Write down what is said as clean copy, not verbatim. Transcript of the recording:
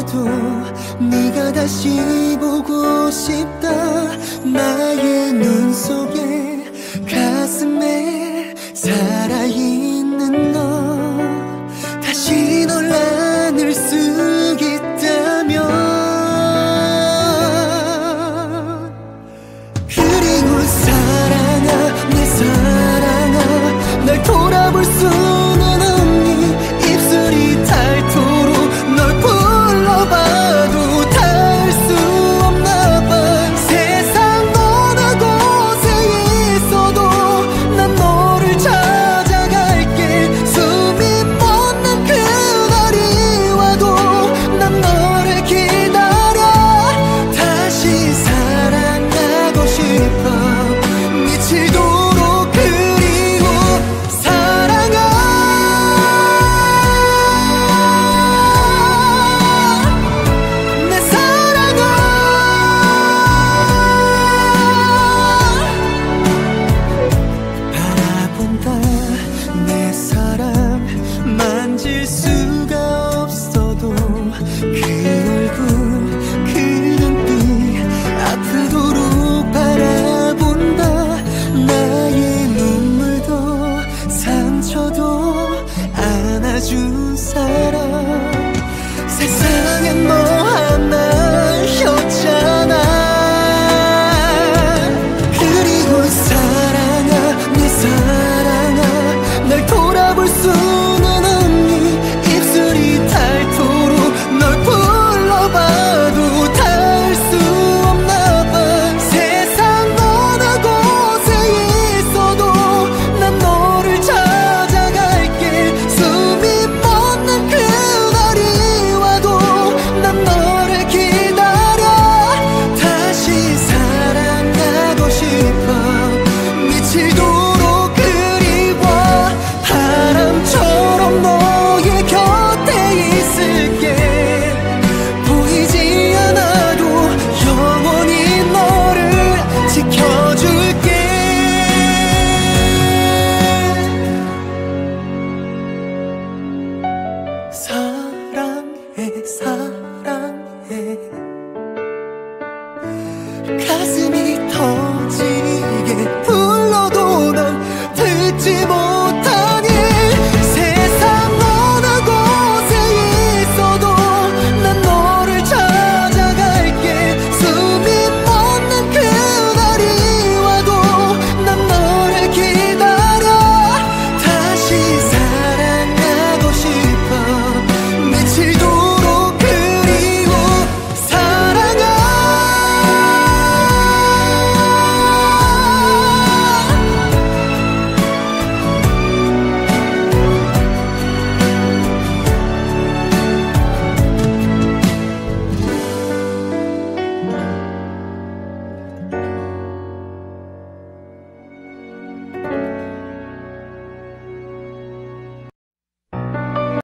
네가 다시 보고 싶다. 나의 눈 속에 가슴에 살아있는 너, 다시 널 안을 수 있다면. 그리고 사랑아 내 사랑아, 날 돌아볼 수는 없니? 입술이 닳도록 널 불러봐도 닿을 수 없나봐. 세상 어느 곳에 있어도 난 너를 찾아갈게. 숨이 멎는 그날이 와도 난 너를 기다려. 다시 사랑하고 싶어 미치도록. 그리고 사랑아 내 사랑아, 바라본다 내 사랑. 만질 수가 없어도 그 얼굴 그 눈빛 아프도록 바라본다. 나의 눈물도 상처도 안아준 사람. 세상엔 너 하나였잖아. 그리고 사랑아 내 사랑아, 날 돌아볼 수는 없니? 입술이 닳도록 널 불러봐도 닿을 수 없나봐. 세상 어느 곳에 있어도 난 너를 찾아갈게. 숨이 멎는 그날이 와도 난 너를 기다려. 다시 사랑하고 싶어 미치도록 그리워. 바람처럼 너의 곁에 있을게. 보이지 않아도 영원히 너를 지켜줄게. 사랑해 사랑해